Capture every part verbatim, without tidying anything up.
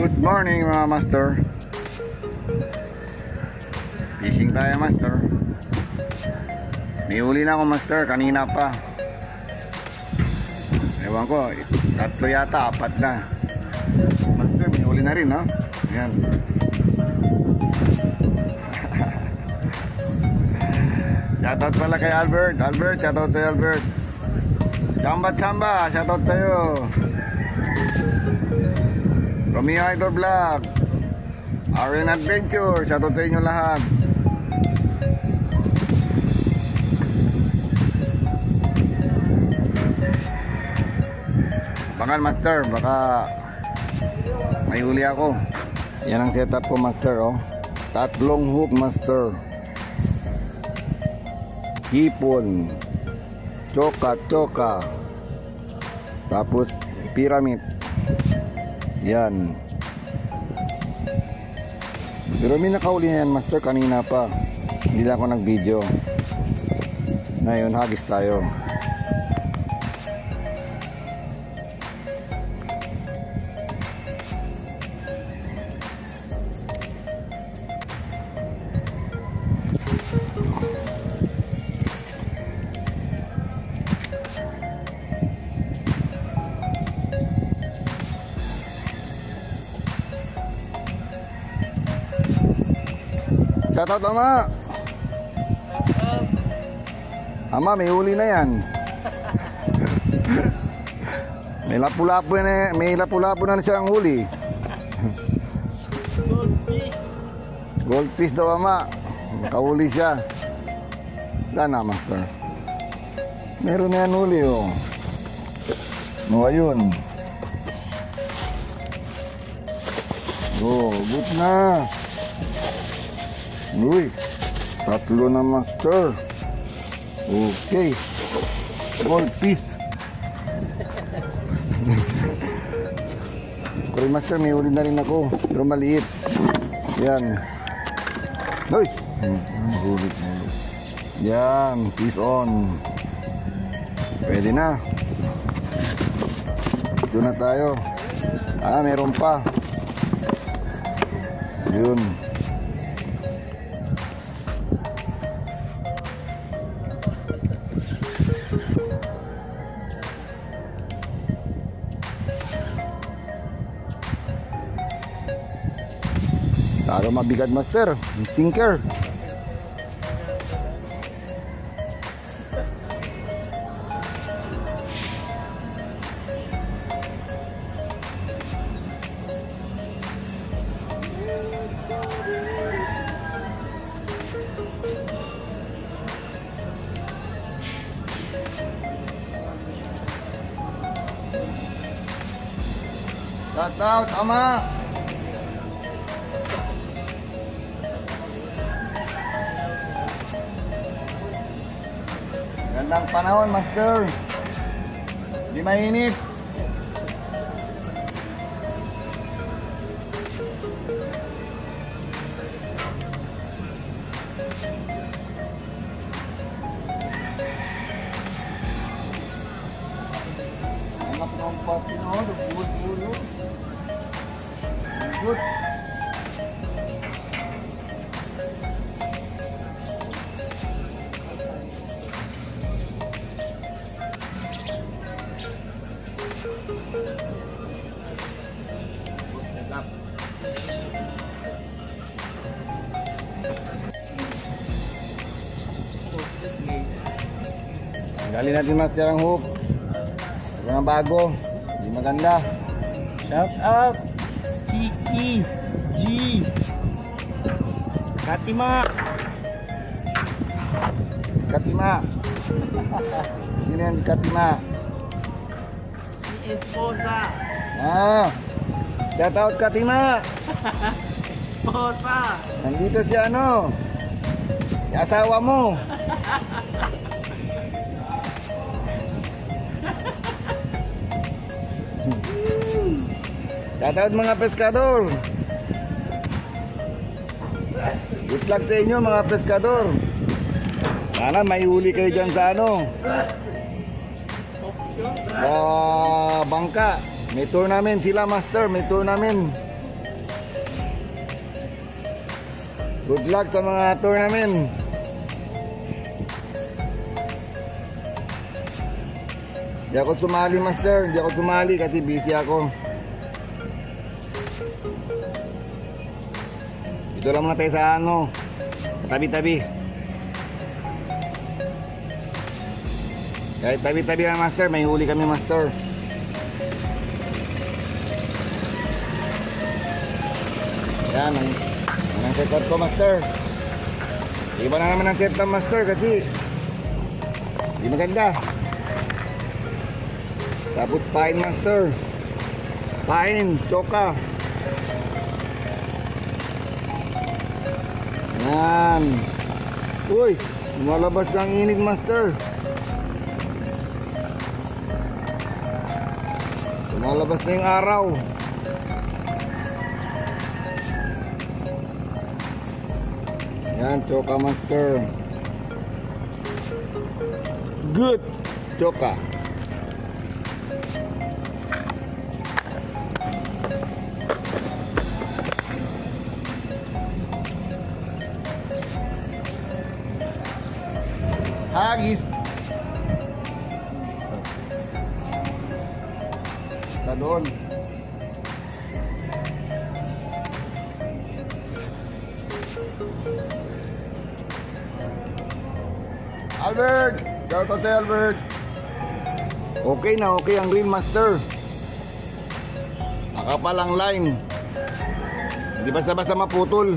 Good morning mga master. Fishing tayo master. May huli na ako master, kanina pa. Ewan ko, tatlo yata, apat na. Master, may huli na rin, no? Ayan. Shoutout pala kay Albert. Albert, shoutout tayo Albert. Chamba chamba, shoutout tayo. Romeo Idol Vlog, R N Adventure, shoutout sa inyo lahat. Bakal master, baka may huli ako. Yan ang setup ko master, oh. Tatlong hook master, hipon, choka choka, tapos pyramid. Yan. Pero may nakauli na yan master kanina pa. Hindi na ako nag video. Ngayon hagis tayo. Shoutout ama. Ama, may huli na yan. May lapu-lapu na, may lapu-lapu na siyang huli. Goldfish. Goldfish daw ama. Nakahuli siya. Wala na master. Meron na yan huli oh. No, ayun. Oh, good na. Uy, tatlo na master. Okay. Gold piece. Kaya master, may huli na rin ako. Pero maliit. Yan. Uy. Hulit, hulit. Yan, piece on. Pwede na. Doon na tayo. Ah, meron pa. Yun. Para mabigat master, tinker. Shout out ama. Gandang panahon master. Di mainit. Anak ng pati no, dugul-gulo. Good. Tanggalin natin master ang hook. Ito na bago. Hindi maganda. Shout out Chiki G Katima Katima. Ini yang di Katima. Si Esposa. Ah. Shout out Katima. Esposa. Nandito si ano? Si asawa mo. Shoutout mga peskador. Good luck sa inyo mga peskador. Sana may huli kayo dyan sa ano, sa bangka. May tournament sila master, may tournament. Good luck sa mga tournament. Di ako sumali, master. Di ako sumali kasi busy ako. Dito lang muna tayo sa ano, tabi-tabi. Kahit tabi-tabi lang, master. May huli kami, master. Yan ang, ang setup ko, master. Iba na naman ang setup, master, kasi hindi maganda. Tapos pain, master. Pain, choka. Yan. Uy, lumalabas ng init, master. Lumalabas na yung araw. Yan, choka, master. Good choka. Hagis. Tadon. Albert, shout out to Albert. Okay na, okay ang reel, master. Nakapal ang line. Hindi basta-basta maputol.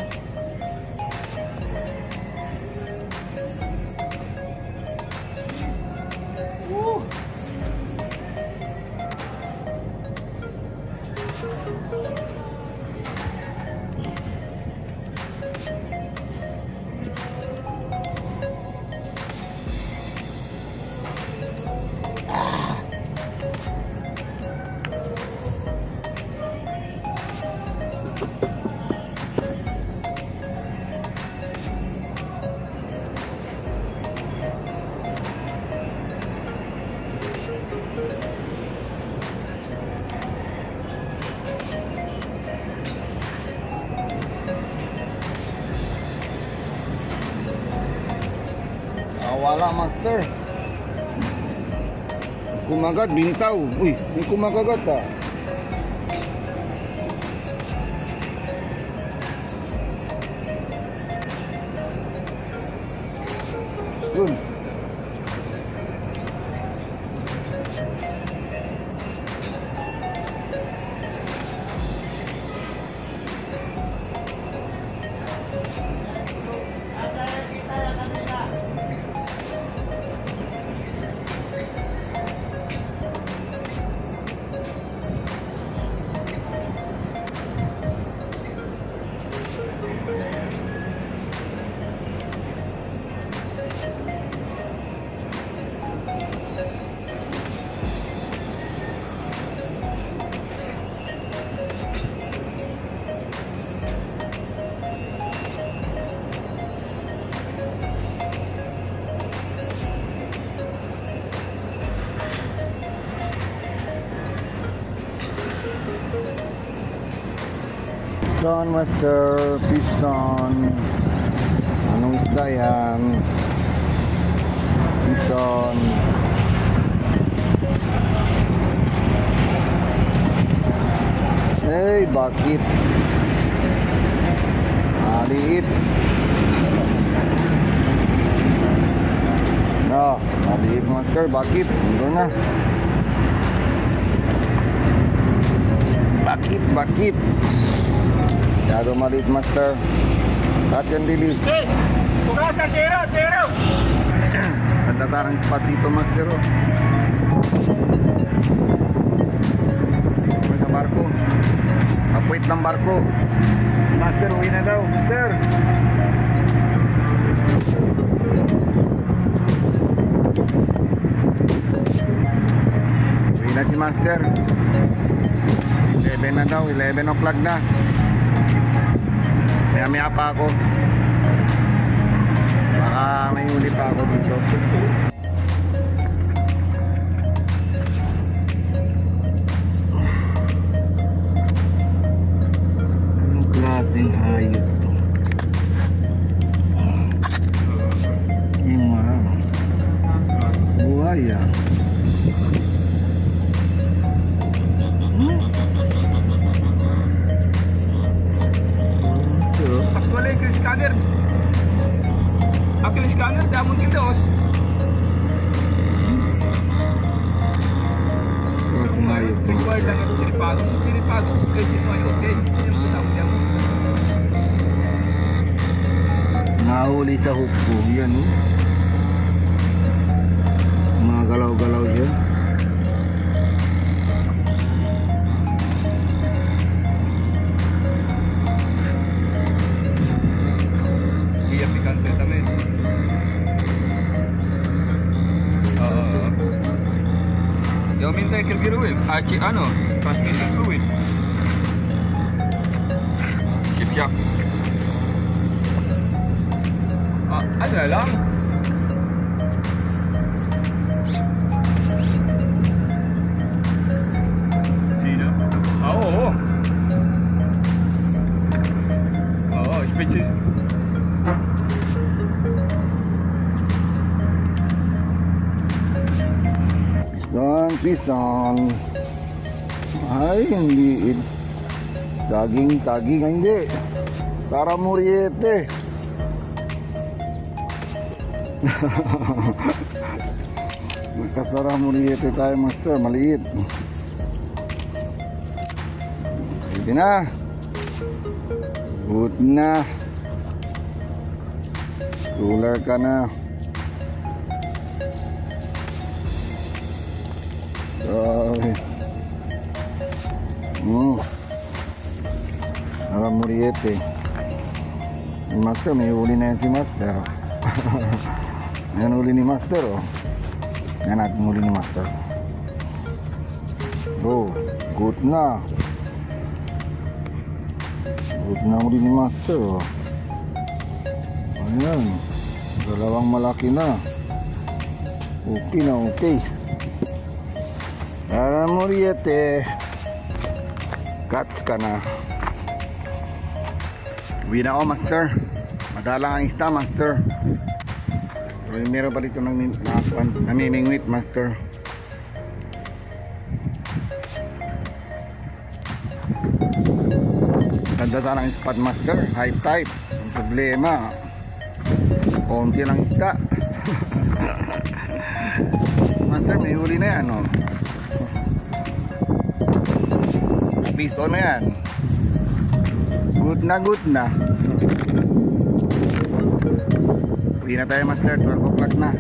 Wala, master. Kumagat, bintaw. Uy, yung kumakagat ah. Yun. Pison, master. Pison. Anong isda yan? Pison. Hey, bakit? Maliit. No, maliit, master. Bakit? Ito na. Bakit? Bakit? Masyado maliit, master. Cut and release. Hey! Tugasan, zero, zero! Natatarang spot dito, master. May sa barko. Apuit ng barko. Master, uwi na daw. Master! Uwi na si master. eleven na daw. eleven o'clock na. Maya-maya pa ako. Baka may huli pa ako dito. Anong klaseng hayop to? Akil scanner. Akil scanner, damon kilos. Oh, tumayo po. Required lang ito sinipago. So sinipago, okay, sinipago, okay. Yung pinamudyan mo. Nahuli sa hook ko. Yan oh. Mga galaw-galaw siya. Iya, pikante también. Oo. Yo minta que el fluid, H ano, transmission fluid. Shift yak. Ah, ano na lang? Sino? Ah, oo. Oo, specie. Piston, piston. Ay, hindi. Saging, saging, ay, hindi. Para muriete. Nakasara muriete tayo, master. Maliit. Sige na. Good na. Cooler ka na. Grabe. Hmm. Para muriete. Master, may huli na yan si Master. Yan huli ni Master, oh. Yan natin huli ni Master. Oh, good na. Good na huli ni Master, oh. Ayan. Dalawang malaki na. Okay na, okay. Para muriete. Cuts ka na. Uwi na ako, Master. Madalang ang isda, Master. So, meron pa dito ng namimingwit, Master. Ganda sana ang spot, Master. High tide. Ang problema, konti lang isda. Master, may huli na yan, oh. Piston na yan. Good na, good na. Uwi na tayo, Master. twelve o'clock na.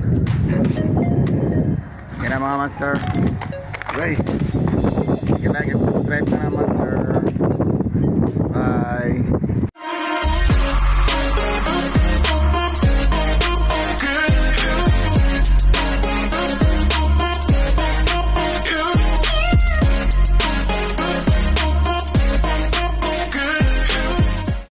Yan na, mga Master. Okay. Sige, like and subscribe na, Master. Bye.